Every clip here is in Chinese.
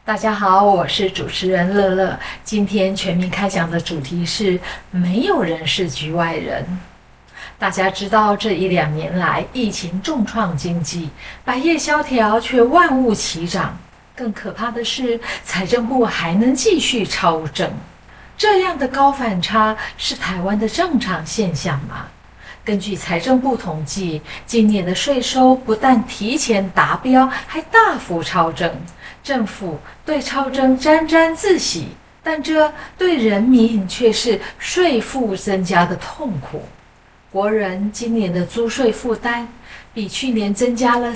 大家好，我是主持人乐乐。今天全民开讲的主题是没有人是局外人。大家知道，这1、2年来，疫情重创经济，百业萧条，却万物齐涨。更可怕的是，财政部还能继续超征。这样的高反差是台湾的正常现象吗？根据财政部统计，今年的税收不但提前达标，还大幅超征。政府对超征沾沾自喜，但这对人民却是税负增加的痛苦。国人今年的租税负担比去年增加了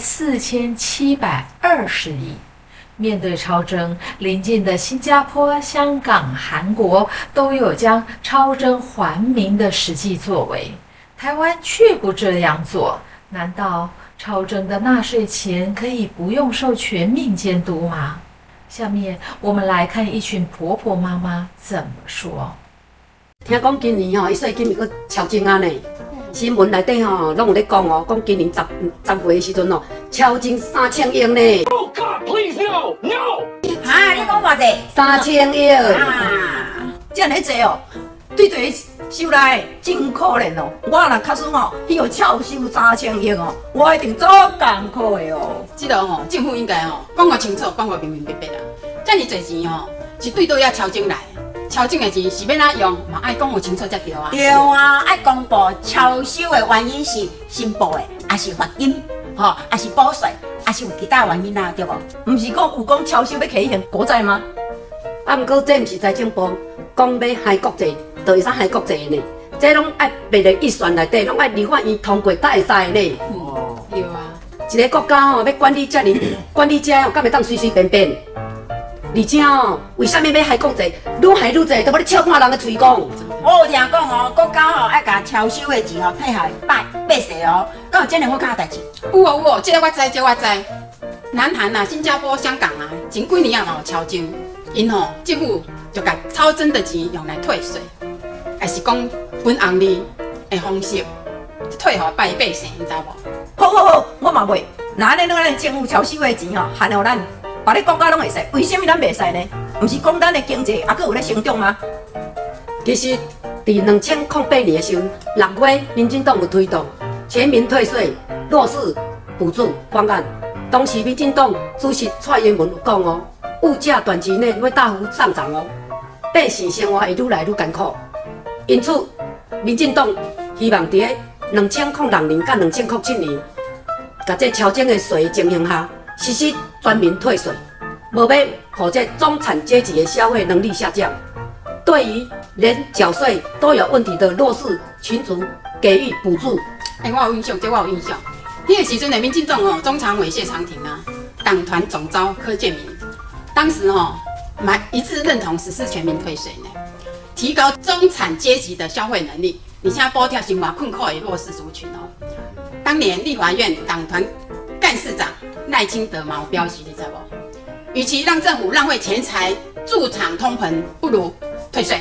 4720亿。面对超征，邻近的新加坡、香港、韩国都有将超征还民的实际作为，台湾却不这样做。难道超征的纳税钱可以不用受全民监督吗？下面我们来看一群婆婆妈妈怎么说。 听讲今年伊说今年佫超征啊呢，新闻内底拢有咧讲讲今年10月的时阵超征3000亿呢。 Oh God, please no, no！ 哈，你讲偌济 ？3000亿啊，这样济哦，对对。收来真可怜哦！我若确实去互超收3000亿哦，我一定做艰苦的哦。 这个政府应该讲个清楚，讲个明明白白啦。遮尔侪钱是对倒遐超征来，超征的钱是要哪用，嘛爱讲有清楚才对啊。 对啊，爱公布超收的原因是申报的，还是罚金，还是补税，还是有其他原因啊？对无？唔是讲有讲超收要体现国债吗？ 啊，毋过这毋是财政部讲要害国债。就会使害国债呢，这拢爱别个预算内底，拢爱立法院通过才会使呢。 哦，对啊。 一个国家要管理遮尔，管理者敢会当随随便便？而且为什么要害国债？愈害愈济，都要咧笑看人的嘴讲。 我有听讲国家爱甲超收的钱退下百岁哦，敢有这样好看的代志？ 有哦，这个我知，这个我知。南韩啊、新加坡、香港啊，前几年有超征，因政府就甲超征的钱用来退税。还是讲分红利的方式退互百姓，你知无？ 好，我嘛袂。那安尼咱政府超收的钱含互咱别的国家拢会使，为什么咱袂使呢？毋是讲咱的经济还佫有咧成长吗？ 其实，伫2008年的时候，6月，民进党有推动全民退税、弱势补助方案。当时民进党主席蔡英文有讲物价短期内会大幅上涨百姓生活会愈来愈艰苦。因此，民进党希望伫2006年到2007年，甲这超征的税情形下，实施全民退税，无要让这中产阶级的消费能力下降。对于连缴税都有问题的弱势群组给予补助。 我有印象，这我有印象。迄个时阵的民进党中常委谢长廷啊，党团总召柯建铭，当时一致认同实施全民退税呢。提高中产阶级的消费能力，你现在补贴生活困苦的弱势族群当年立法院党团干事长赖清德嘛有表示，你知无？与其让政府浪费钱财助长通膨，不如退税。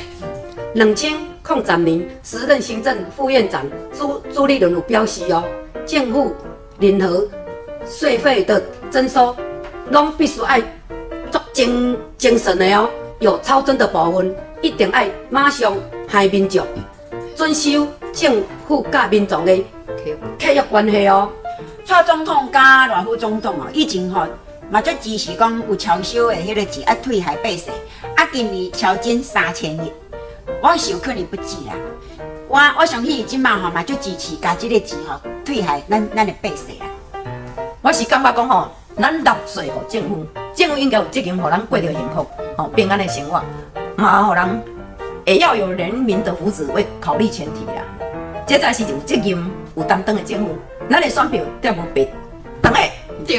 2003年，时任行政副院长朱立伦有表示政府任何税费的征收，拢必须爱足精神的有超征的部分。一定要马上害民众遵守政府甲民众的契约关系蔡总统甲赖副总统以前嘛足支持讲有超收的迄个钱爱退下百姓，今年超征3000亿，我是有可能不止啦。我相信伊即马嘛足支持甲即个钱退下咱的百姓啦。我是感觉讲咱纳税互政府，政府应该有责任互咱过着幸福平安的生活。嘛，人也要有人民的福祉为考虑前提啦。这才是有责任、有担当的政府。咱的选票才无白等下。 对。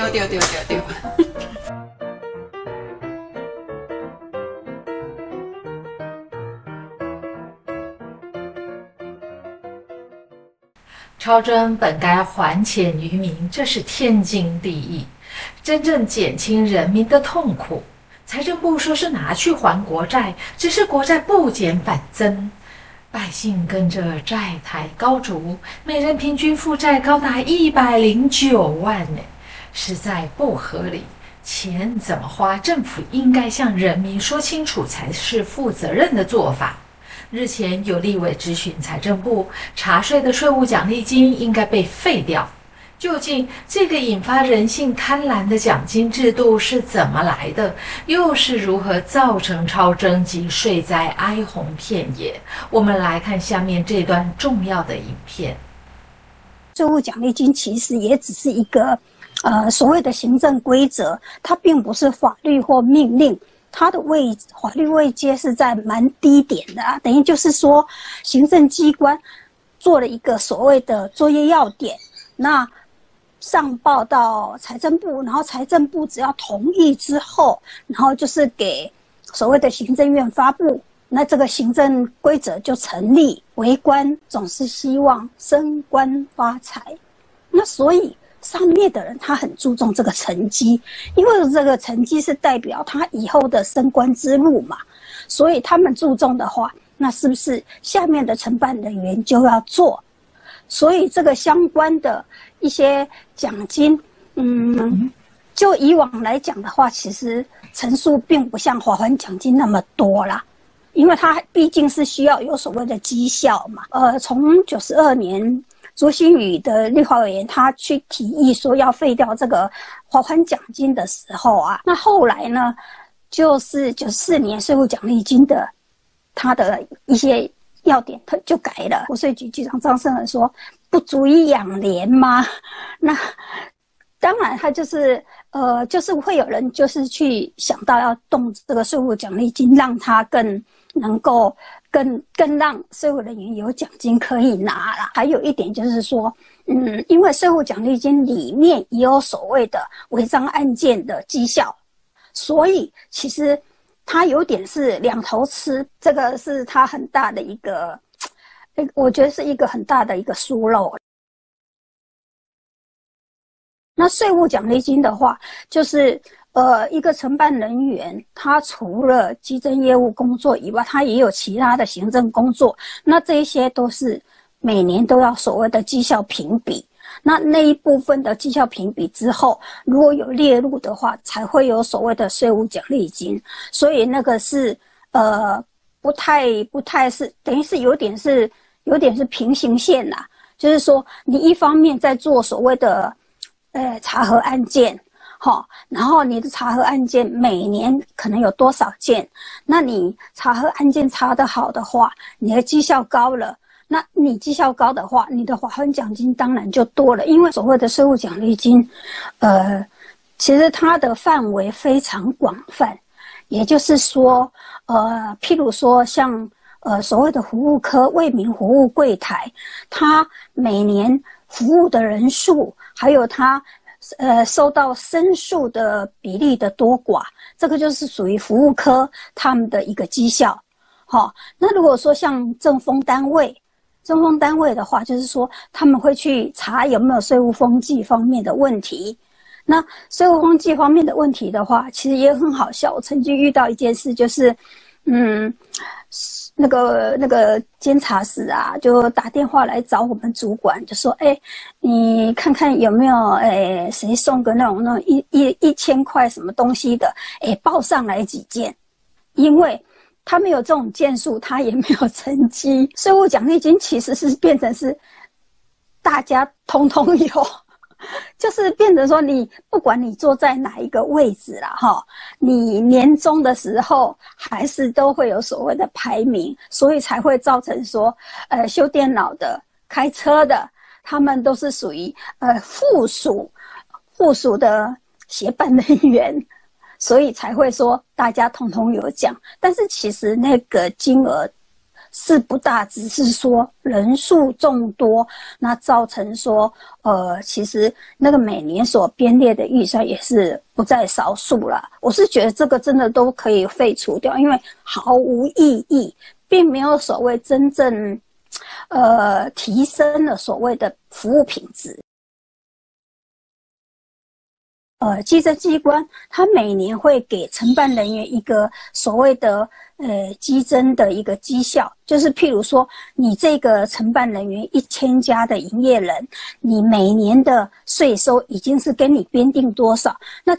超征本该还钱于民，这是天经地义，真正减轻人民的痛苦。财政部说是拿去还国债，只是国债不减反增，百姓跟着债台高筑，每人平均负债高达109万呢，实在不合理。 钱怎么花，政府应该向人民说清楚才是负责任的做法。日前有立委质询财政部，茶税的税务奖励金应该被废掉。究竟这个引发人性贪婪的奖金制度是怎么来的？又是如何造成超征及税灾哀鸿遍野？我们来看下面这段重要的影片。 税务奖励金其实也只是一个所谓的行政规则，它并不是法律或命令。它的法律位阶是在蛮低点的啊，等于就是说，行政机关做了一个所谓的作业要点，那上报到财政部，然后财政部只要同意之后，然后就是给所谓的行政院发布，那这个行政规则就成立。为官总是希望升官发财，那所以上面的人他很注重这个成绩，因为这个成绩是代表他以后的升官之路嘛，所以他们注重的话，那是不是下面的承办人员就要做？所以这个相关的一些奖金，就以往来讲的话，其实层数并不像华环奖金那么多啦。因为它毕竟是需要有所谓的绩效嘛。从92年卓新宇的立法委员他去提议说要废掉这个华环奖金的时候啊，那后来呢，就是94年税务奖励金的它的一些要点他就改了。国税局局长张胜仁说不足以养廉吗？那当然他就是会有人就是去想到要动这个税务奖励金，让它更能够更让税务人员有奖金可以拿啦。还有一点就是说，因为税务奖励金里面也有所谓的违章案件的绩效，所以其实它有点是两头吃，这个是它很大的一个，我觉得是一个很大的一个疏漏。那税务奖励金的话，就是一个承办人员，他除了稽征业务工作以外，他也有其他的行政工作。那这一些都是每年都要所谓的绩效评比。那一部分的绩效评比之后，如果有列入的话，才会有所谓的税务奖励金。所以那个是不太是等于是有点是平行线啦。就是说，你一方面在做所谓的查核案件。然后你的查核案件每年可能有多少件？那你查核案件查得好的话，你的绩效高了，那你绩效高的话，你的华环奖金当然就多了。因为所谓的税务奖励金，其实它的范围非常广泛，也就是说，譬如说像所谓的服务科为民服务柜台，它每年服务的人数，还有它收到申诉的比例的多寡，这个就是属于服务科他们的一个绩效。那如果说像政风单位的话，就是说他们会去查有没有税务风纪方面的问题。那税务风纪方面的问题的话，其实也很好笑。我曾经遇到一件事，就是那个监察室啊，就打电话来找我们主管，就说：“你看看有没有谁送个那种1000块什么东西的，报上来几件。”因为他没有这种件数，他也没有成绩。税务奖励金其实是变成是大家通通有。就是变成说，你不管你坐在哪一个位置啦，你年终的时候还是都会有所谓的排名，所以才会造成说，修电脑的、开车的，他们都是属于附属的协办人员，所以才会说大家通通有奖。但是其实那个金额是不大，只是说人数众多，那造成说，其实那个每年所编列的预算也是不在少数啦。我是觉得这个真的都可以废除掉，因为毫无意义，并没有所谓真正，提升了所谓的服务品质。稽征机关它每年会给承办人员一个所谓的稽征的一个绩效，就是譬如说你这个承办人员1000家的营业人，你每年的税收已经是跟你编定多少，那这个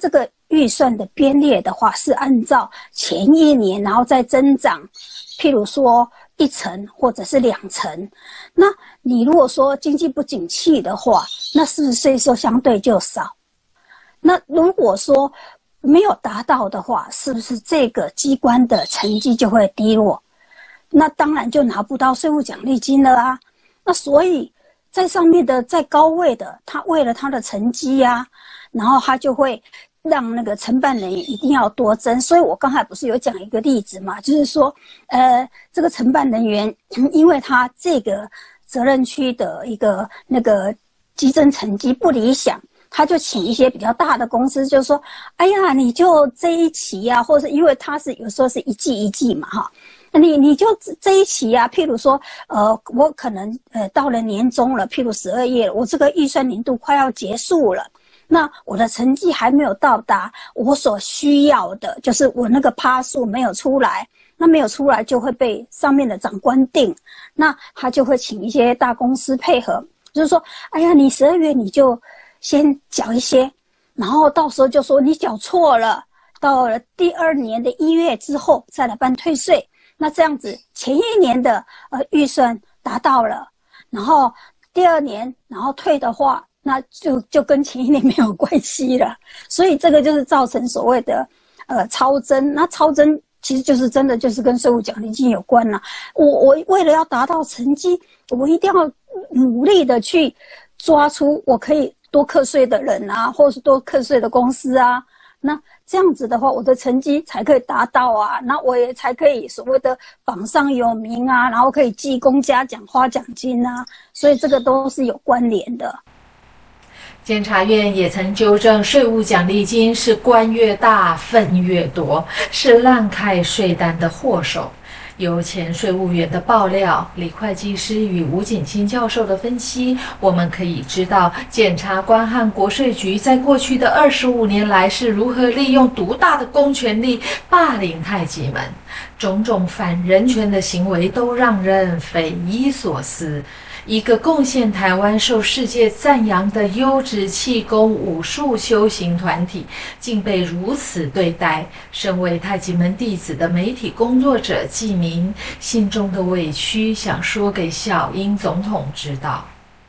预算的编列的话，是按照前一年然后再增长，譬如说1成或者是2成。那你如果说经济不景气的话，那是不是税收相对就少？那如果说没有达到的话，是不是这个机关的成绩就会低落？那当然就拿不到税务奖励金了啊。那所以在上面的在高位的，他为了他的成绩啊，然后他就会让那个承办人员一定要多增。所以我刚才不是有讲一个例子嘛，就是说这个承办人员因为他这个责任区的一个那个稽征成绩不理想，他就请一些比较大的公司，就说哎呀，你就这一期啊，或者因为他是有时候是一季一季嘛哈，你就这一期啊，譬如说我可能到了年终了，譬如12月，我这个预算年度快要结束了，那我的成绩还没有到达我所需要的，就是我那个趴数没有出来，那没有出来就会被上面的长官定，那他就会请一些大公司配合，就是说哎呀，你12月你就先缴一些，然后到时候就说你缴错了，到了第2年的1月之后再来办退税。那这样子前一年的预算达到了，然后第2年然后退的话，那就跟前一年没有关系了。所以这个就是造成所谓的超增。那超增其实就是真的就是跟税务奖励金有关了。我为了要达到成绩，我一定要努力的去抓出我可以多课税的人啊，或者是多课税的公司啊。那这样子的话，我的成绩才可以达到啊，那我也才可以所谓的榜上有名啊，然后可以记公嘉奖、花奖金啊，所以这个都是有关联的。 监察院也曾纠正，税务奖励金是官越大分越多，是滥开税单的祸首。由前税务员的爆料、李会计师与吴景清教授的分析，我们可以知道，检察官和国税局在过去的25年来是如何利用独大的公权力霸凌太极门，种种反人权的行为都让人匪夷所思。一个贡献台湾受世界赞扬的优质气功武术修行团体，竟被如此对待。身为太极门弟子的媒体工作者纪明，心中的委屈想说给小英总统知道。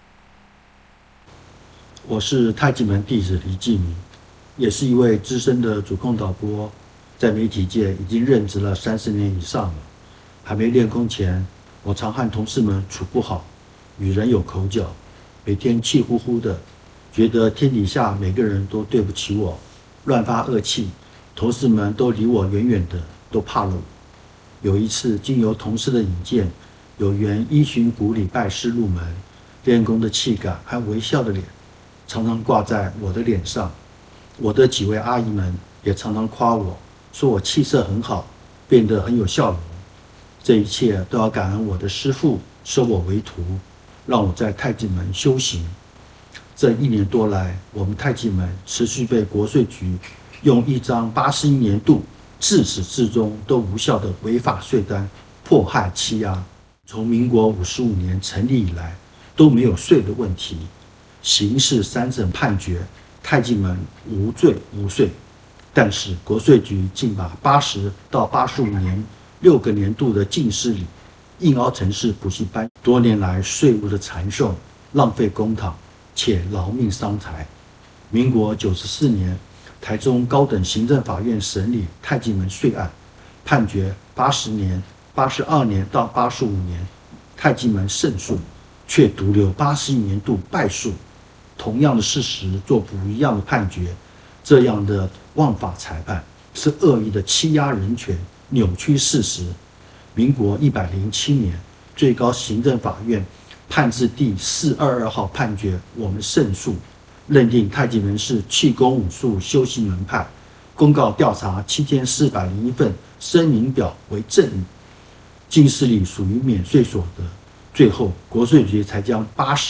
我是太极门弟子李纪明，也是一位资深的主控导播，在媒体界已经任职了30年以上了。还没练功前，我常和同事们处不好，与人有口角，每天气呼呼的，觉得天底下每个人都对不起我，乱发恶气，同事们都离我远远的，都怕了我。有一次经由同事的引荐，有缘依循古礼拜师入门，练功的气感和微笑的脸常常挂在我的脸上。我的几位阿姨们也常常夸我，说我气色很好，变得很有笑容。这一切都要感恩我的师父收我为徒，让我在太极门修行。这1年多来，我们太极门持续被国税局用一张81年度自始至终都无效的违法税单迫害欺压。从民国55年成立以来，都没有税的问题。刑事3审判决太极门无罪无税，但是国税局竟把80到85年6个年度的进士里硬凹成是补习班，多年来税务的缠讼，浪费公帑，且劳命伤财。民国94年，台中高等行政法院审理太极门税案，判决80年、82年到85年太极门胜诉，却独留81年度败诉。同样的事实做不一样的判决，这样的枉法裁判是恶意的欺压人权，扭曲事实。民国107年，最高行政法院判字第422号判决我们胜诉，认定太极门是气功武术修行门派，公告调查7401份声明表为正义，进士里属于免税所得。最后国税局才将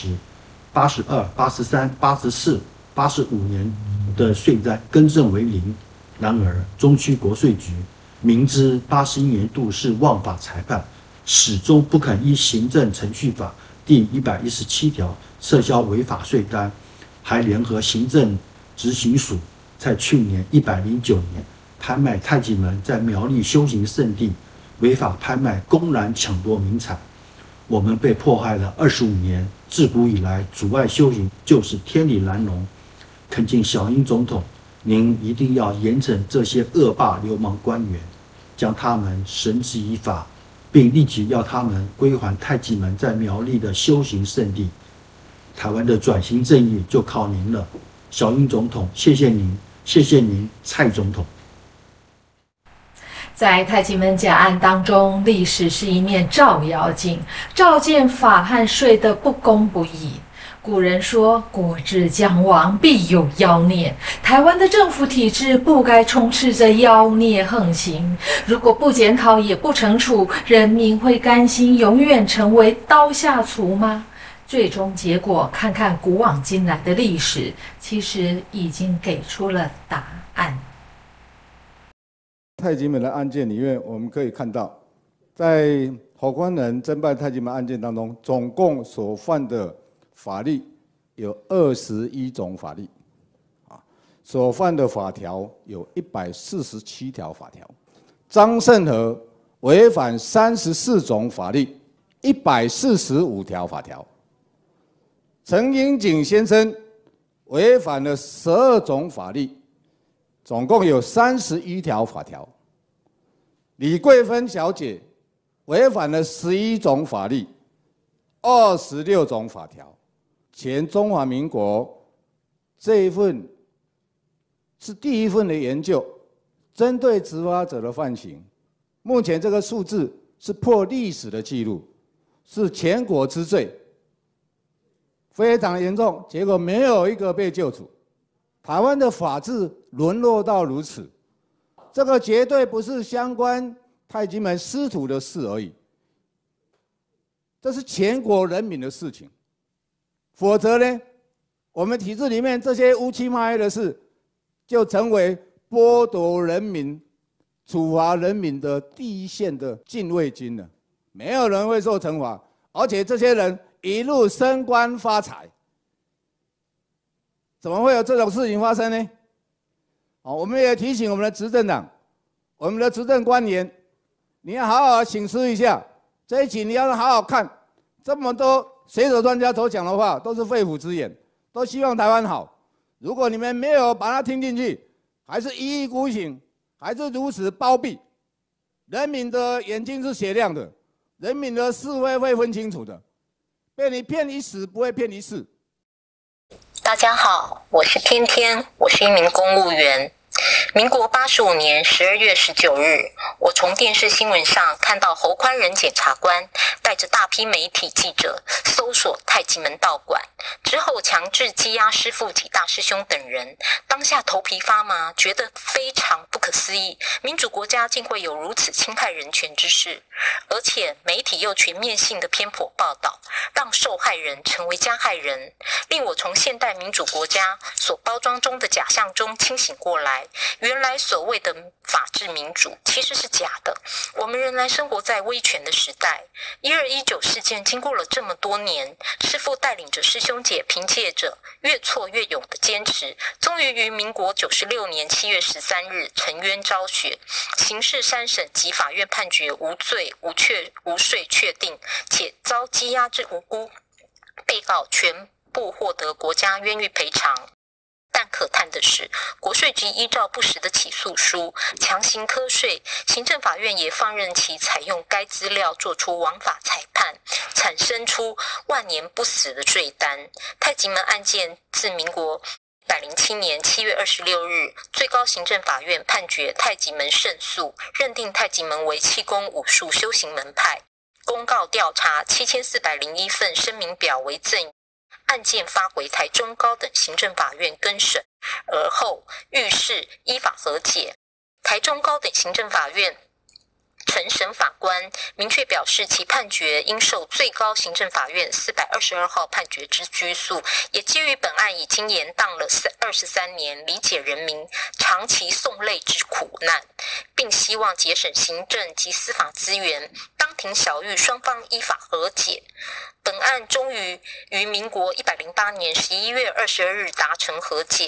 80、82、83、84、85年的税单更正为0。然而中区国税局明知81年度是枉法裁判，始终不肯依行政程序法第117条撤销违法税单，还联合行政执行署在去年109年拍卖太极门在苗栗修行圣地违法拍卖，公然抢夺民产，我们被迫害了25年。自古以来，阻碍修行就是天理难容。恳请小英总统，您一定要严惩这些恶霸流氓官员，将他们绳之以法，并立即要他们归还太极门在苗栗的修行圣地。台湾的转型正义就靠您了，小英总统，谢谢您，谢谢您，蔡总统。 在太极门假案当中，历史是一面照妖镜，照见法和税的不公不义。古人说：“国之将亡，必有妖孽。”台湾的政府体制不该充斥着妖孽横行。如果不检讨也不惩处，人民会甘心永远成为刀下卒吗？最终结果，看看古往今来的历史，其实已经给出了答案。 太极门的案件里面，我们可以看到，在侯官人侦办太极门案件当中，总共所犯的法律有21种法律，所犯的法条有147条法条。张胜和违反34种法律，145条法条。陈英景先生违反了12种法律，总共有31条法条。李桂芬小姐违反了11种法律，26种法条。前中华民国这一份是第一份的研究，针对执法者的犯行，目前这个数字是破历史的记录，是全国之最，非常严重。结果没有一个被救处。台湾的法治沦落到如此，这个绝对不是相关太极门师徒的事而已，这是全国人民的事情。否则呢，我们体制里面这些乌漆嘛黑的事，就成为剥夺人民、处罚人民的第一线的禁卫军了。没有人会受惩罚，而且这些人一路升官发财，怎么会有这种事情发生呢？我们也提醒我们的执政党、我们的执政官员，你要好好省思一下，这一集你要好好看，这么多学者专家所讲的话都是肺腑之言，都希望台湾好。如果你们没有把它听进去，还是一意孤行，还是如此包庇，人民的眼睛是雪亮的，人民的是非会分清楚的，被你骗一时不会骗一世。 大家好，我是天天，我是一名公务员。民国85年12月19日，我从电视新闻上看到侯宽仁检察官带着大批媒体记者搜索太极门道馆，之后强制羁押师父及大师兄等人。当下头皮发麻，觉得非常不可思议，民主国家竟会有如此侵害人权之事，而且媒体又全面性的偏颇报道，让受害人成为加害人，令我从现代民主国家所包装中的假象中清醒过来。原来所谓的法治民主其实是假的，我们仍然生活在威权的时代。1219事件经过了这么多年，师父带领着师兄姐，凭借着越挫越勇的坚持，终于于民国96年7月13日沉冤昭雪，刑事3审及法院判决无罪无税确定，且遭羁押之无辜被告全部获得国家冤狱赔偿。但可叹的是，国税局依照不实的起诉书强行课税，行政法院也放任其采用该资料做出枉法裁判，产生出万年不死的罪单。太极门案件自民国107年7月26日，最高行政法院判决太极门胜诉，认定太极门为气功武术修行门派，公告调查7401份声明表为赠。案件发回台中高等行政法院更审，而后预示依法和解。台中高等行政法院承审法官明确表示，其判决应受最高行政法院422号判决之拘束，也基于本案已经延宕了23年，理解人民长期受累之苦难，并希望节省行政及司法资源，当庭小狱双方依法和解。本案终于于民国108年11月22日达成和解。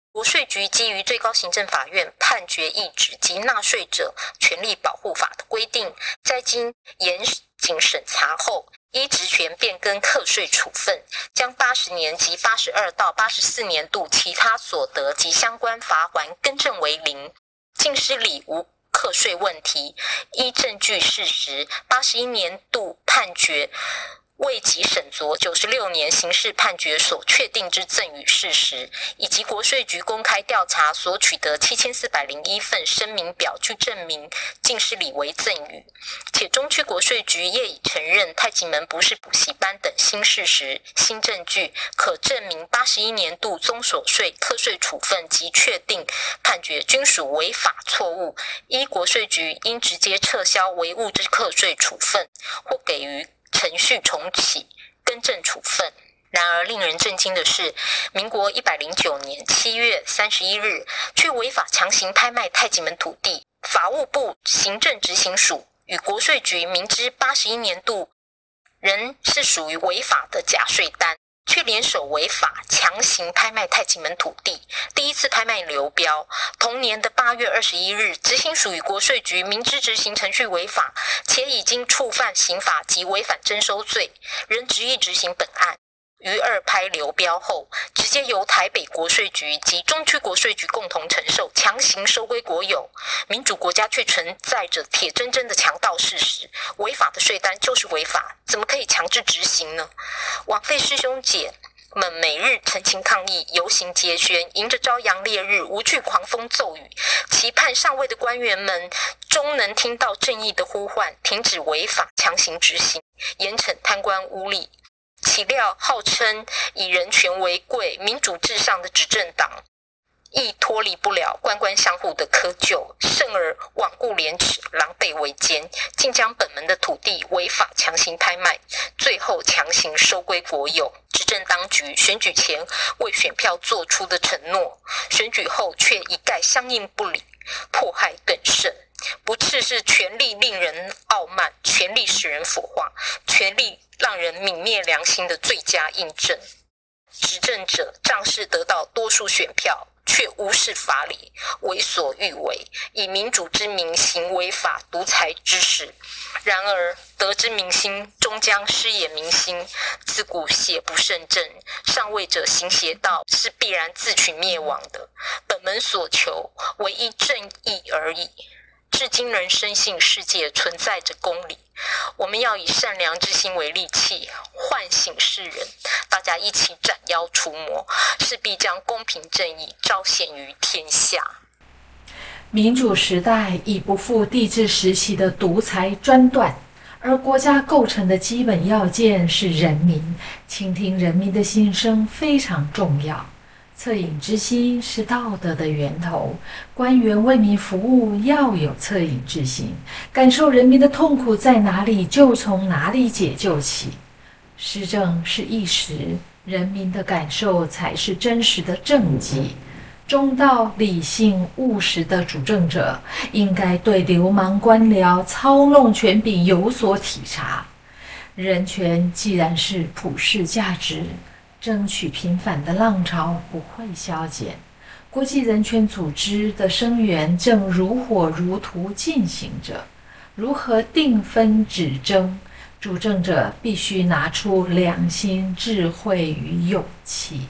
国税局基于最高行政法院判决意旨及纳税者权利保护法的规定，在经严谨审查后，依职权变更课税处分，将80年及82到84年度其他所得及相关罚锾更正为0，净失礼无课税问题。依证据事实，81年度判决未及审酌96年刑事判决所确定之赠与事实，以及国税局公开调查所取得7401份声明表据证明净失礼为赠与，且中区国税局业已承认太极门不是补习班等新事实、新证据，可证明81年度综所税课税处分及确定判决均属违法错误，依国税局应直接撤销为物之课税处分，或给予程序重启更正处分。然而令人震惊的是，民国109年7月31日却违法强行拍卖太极门土地，法务部行政执行署与国税局明知81年度仍是属于违法的假税单，却联手违法强行拍卖太极门土地，第一次拍卖流标。同年的8月21日，执行署与国税局明知执行程序违法，且已经触犯刑法及违反征收罪，仍执意执行本案。于2拍流标后，直接由台北国税局及中区国税局共同承受，强行收归国有。民主国家却存在着铁铮铮的强盗事实，违法的税单就是违法，怎么可以强制执行呢？枉费师兄姐们每日陈情抗议、游行节宣，迎着朝阳烈日，无惧狂风骤雨，期盼上位的官员们终能听到正义的呼唤，停止违法强行执行，严惩贪官污吏。岂料号称以人权为贵、民主至上的执政党，亦脱离不了官官相护的窠臼，甚而罔顾廉耻、狼狈为奸，竟将本门的土地违法强行拍卖，最后强行收归国有。执政当局选举前为选票做出的承诺，选举后却一概相应不理，迫害更甚。不啻是权力令人傲慢，权力使人腐化，权力让人泯灭良心的最佳印证。执政者仗势得到多数选票，却无视法理，为所欲为，以民主之名行违法独裁之事。然而得之民心，终将失也民心。自古邪不胜正，上位者行邪道，是必然自取灭亡的。本门所求，唯一正义而已。至今仍深信世界存在着公理，我们要以善良之心为利器，唤醒世人，大家一起斩妖除魔，势必将公平正义彰显于天下。 民主时代已不复帝制时期的独裁专断，而国家构成的基本要件是人民，倾听人民的心声非常重要。恻隐之心是道德的源头，官员为民服务要有恻隐之心，感受人民的痛苦在哪里就从哪里解救起。施政是一时，人民的感受才是真实的政绩。中道、理性、务实的主政者应该对流氓官僚操弄权柄有所体察。人权既然是普世价值，争取平反的浪潮不会消减，国际人权组织的声援正如火如荼进行着。如何定分止争？主政者必须拿出良心、智慧与勇气。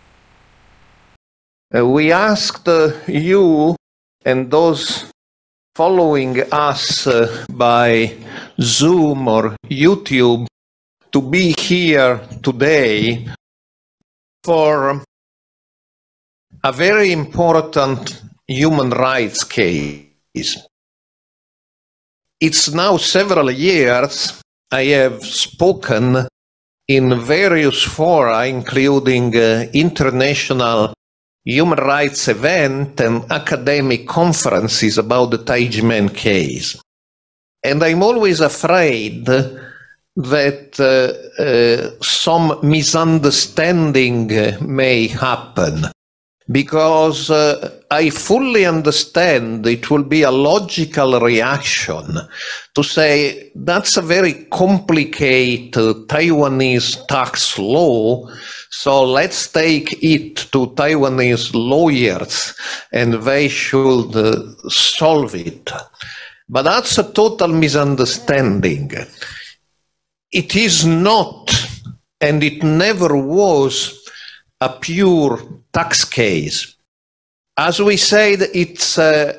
We asked you and those following us by Zoom or YouTube to be here today for a very important human rights case. It's now several years I have spoken in various fora, including international human rights events and academic conferences about the Taiji-Men case. And I'm always afraid that some misunderstanding may happen, because I fully understand it will be a logical reaction to say that's a very complicated Taiwanese tax law, so let's take it to Taiwanese lawyers and they should solve it. But that's a total misunderstanding. It is not, and it never was, a pure tax case. As we said, it's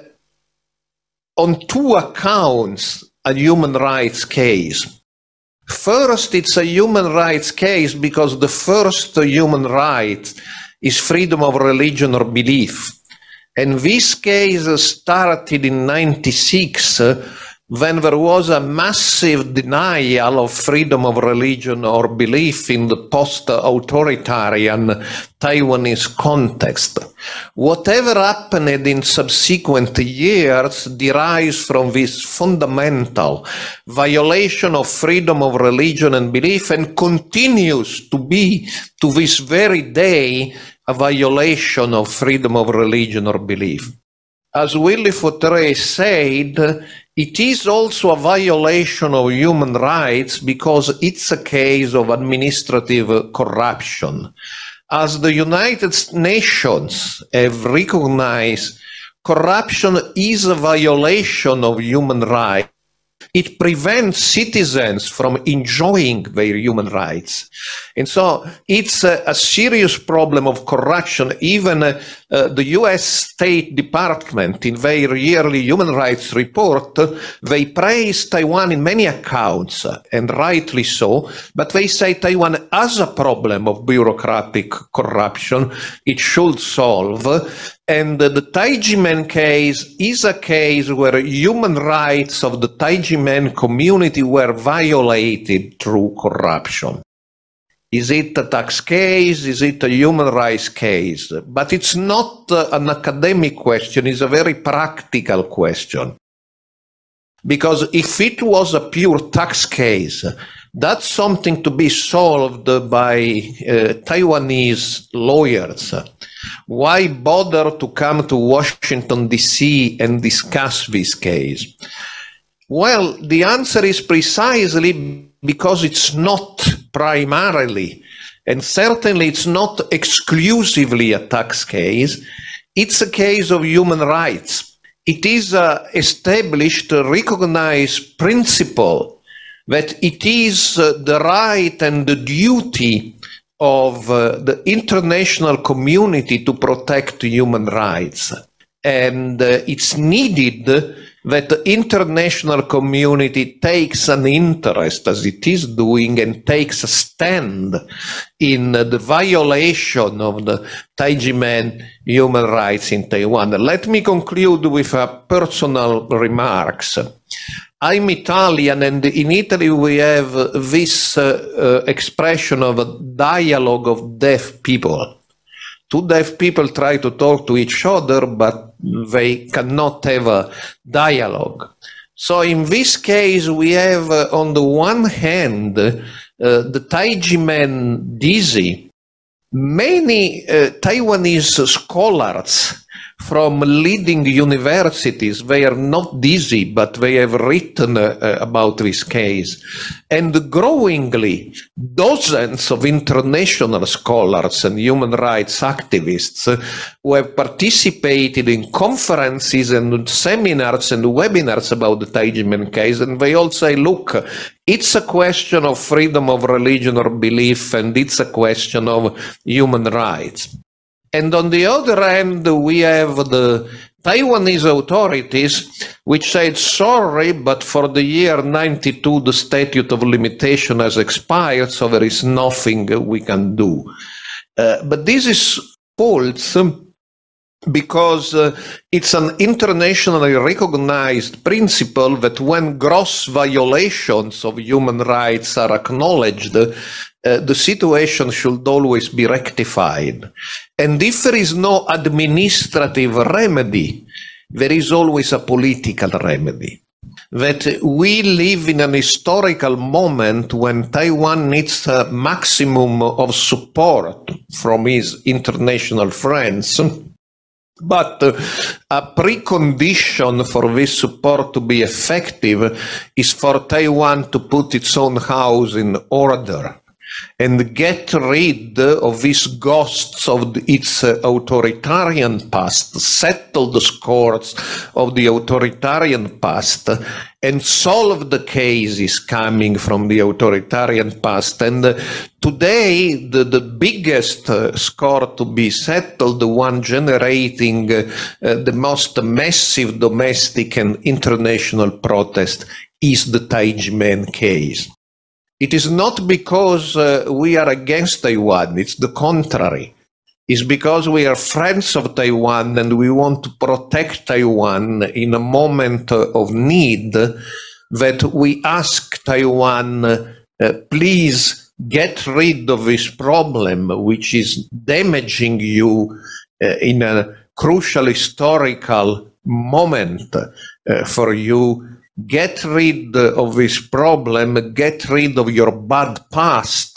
on two accounts a human rights case. First, it's a human rights case because the first human right is freedom of religion or belief. And this case started in 1996 when there was a massive denial of freedom of religion or belief in the post-authoritarian Taiwanese context. Whatever happened in subsequent years derives from this fundamental violation of freedom of religion and belief and continues to be, to this very day, a violation of freedom of religion or belief. As Willy Fautré said, it is also a violation of human rights because it's a case of administrative corruption. As the United Nations have recognized, corruption is a violation of human rights. It prevents citizens from enjoying their human rights. And so it's a serious problem of corruption. Even the US State Department, in their yearly human rights report, they praise Taiwan in many accounts, and rightly so, but they say Taiwan has a problem of bureaucratic corruption it should solve. And the Taijimen case is a case where human rights of the Taijimen community were violated through corruption. Is it a tax case? Is it a human rights case? But it's not an academic question, it's a very practical question. Because if it was a pure tax case, that's something to be solved by Taiwanese lawyers. Why bother to come to Washington, D.C. and discuss this case? Well, the answer is precisely because it's not primarily, and certainly it's not exclusively a tax case. It's a case of human rights. It is an established, recognized principle that it is the right and the duty of the international community to protect human rights. And it's needed that the international community takes an interest, as it is doing, and takes a stand in the violation of the Taijimen human rights in Taiwan. Let me conclude with a personal remarks. I'm Italian, and in Italy we have this expression of a dialogue of deaf people. Two deaf people try to talk to each other, but they cannot have a dialogue. So in this case, we have, on the one hand, the Taijimen dizzy. Many Taiwanese scholars from leading universities, they are not dizzy, but they have written about this case. And growingly, dozens of international scholars and human rights activists who have participated in conferences and seminars and webinars about the Taijimen case, and they all say, look, it's a question of freedom of religion or belief, and it's a question of human rights. And on the other hand, we have the Taiwanese authorities which said, sorry, but for the year 92, the statute of limitation has expired, so there is nothing we can do. But this is false because it's an internationally recognized principle that when gross violations of human rights are acknowledged, the situation should always be rectified. And if there is no administrative remedy, there is always a political remedy. that we live in an historical moment when Taiwan needs a maximum of support from its international friends. But a precondition for this support to be effective is for Taiwan to put its own house in order and get rid of these ghosts of its authoritarian past, settle the scores of the authoritarian past, and solve the cases coming from the authoritarian past. And today, the biggest score to be settled, the one generating the most massive domestic and international protest, is the Taijimen case. It is not because we are against Taiwan, it's the contrary. It's because we are friends of Taiwan and we want to protect Taiwan in a moment of need that we ask Taiwan, please get rid of this problem which is damaging you in a crucial historical moment for you. Get rid of this problem, get rid of your bad past,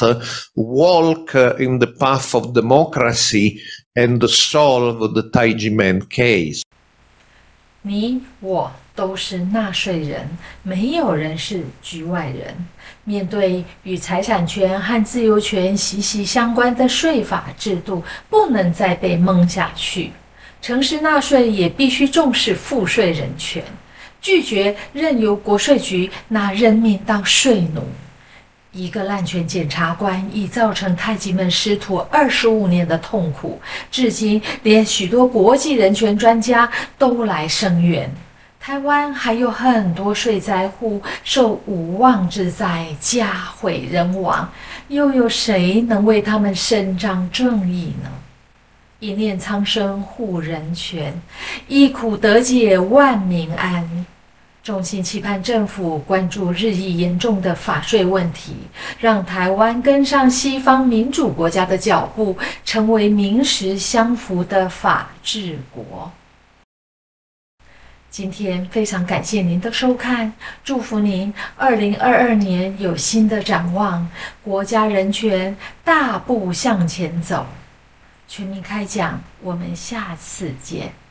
walk in the path of democracy and solve the Taijimen case. 你我都是纳税人，没有人是局外人。面对与财产权和自由权息息相关的税法制度，不能再被蒙下去。诚实纳税也必须重视赋税人权。拒绝任由国税局拿人民当税奴。一个滥权检察官已造成太极门师徒25年的痛苦，至今连许多国际人权专家都来声援。台湾还有很多税灾户受无妄之灾，家毁人亡，又有谁能为他们伸张正义呢？一念苍生护人权，一苦得解万民安。衷心期盼政府关注日益严重的法税问题，让台湾跟上西方民主国家的脚步，成为名实相符的法治国。今天非常感谢您的收看，祝福您2022年有新的展望，国家人权大步向前走。全民开讲，我们下次见。